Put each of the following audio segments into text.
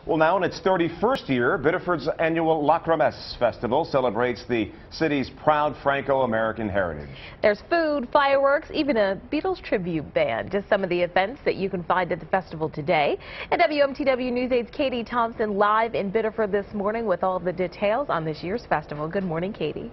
Well, now in its 31st year, Biddeford's annual Kermesse Festival celebrates the city's proud Franco-American heritage. There's food, fireworks, even a Beatles tribute band. Just some of the events that you can find at the festival today. And WMTW News 8's Katie Thompson live in Biddeford this morning with all the details on this year's festival. Good morning, Katie.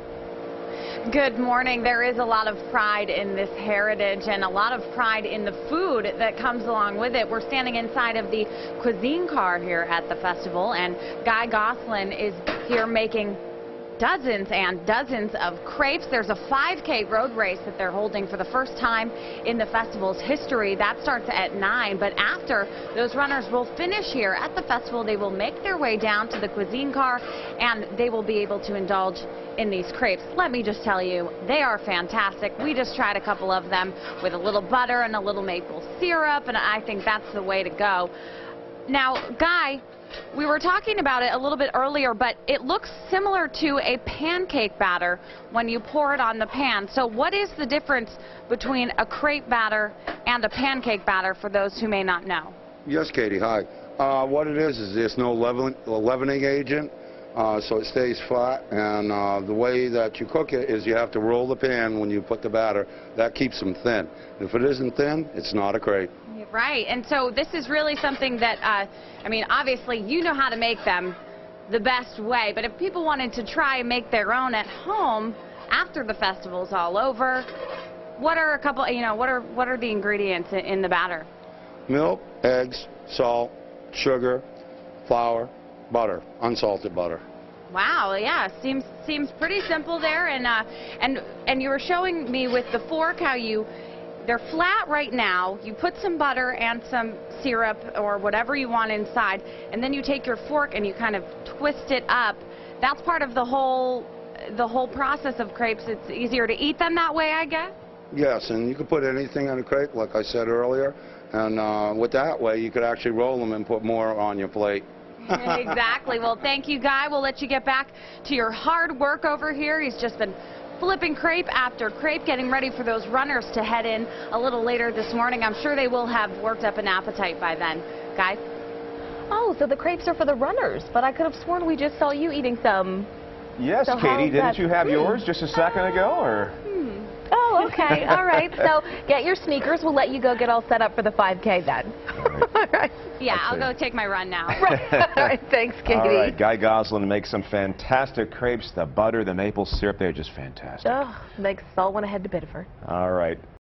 Good morning. There is a lot of pride in this heritage and a lot of pride in the food that comes along with it. We're standing inside of the cuisine car here at the festival, and Guy Goslin is here making dozens and dozens of crepes. There's a 5K road race that they're holding for the first time in the festival's history. That starts at 9, but after those runners will finish here at the festival, they will make their way down to the cuisine car and they will be able to indulge in these crepes. Let me just tell you, they are fantastic. We just tried a couple of them with a little butter and a little maple syrup, and I think that's the way to go. Now, Guy, we were talking about it a little bit earlier, but it looks similar to a pancake batter when you pour it on the pan. So what is the difference between a crepe batter and a pancake batter for those who may not know? Yes, Katie, hi. What it is there's no leavening agent, so it stays flat, and the way that you cook it is you have to roll the pan when you put the batter. That keeps them thin. If it isn't thin, it's not a crepe. Right, and so this is really something that, I mean, obviously you know how to make them the best way, but if people wanted to try and make their own at home after the festival's all over, what are a couple, what are the ingredients in the batter? Milk, Eggs, salt, sugar, flour, butter, unsalted butter. Wow, yeah, seems pretty simple there, and you were showing me with the fork how they're flat right now. You put some butter and some syrup or whatever you want inside, and then you take your fork and you kind of twist it up. That's part of the whole process of crepes. It's easier to eat them that way, I guess? Yes, and you could put anything on a crepe, like I said earlier, and with that way you could actually roll them and put more on your plate. Exactly. Well, thank you, Guy. We'll let you get back to your hard work over here. He's just been flipping crepe after crepe, getting ready for those runners to head in a little later this morning. I'm sure they will have worked up an appetite by then. Guy? Oh, so the crepes are for the runners, but I could have sworn we just saw you eating some. Yes, so Katie, didn't you have yours just a second ago, or? Oh, okay. All right. So get your sneakers. We'll let you go get all set up for the 5K then. All right. Yeah, I'll go take my run now. Right. All right. Thanks, Katie. All right. Guy Goslin makes some fantastic crepes. The butter, the maple syrup, they're just fantastic. Oh, makes us all want to head to Biddeford. All right.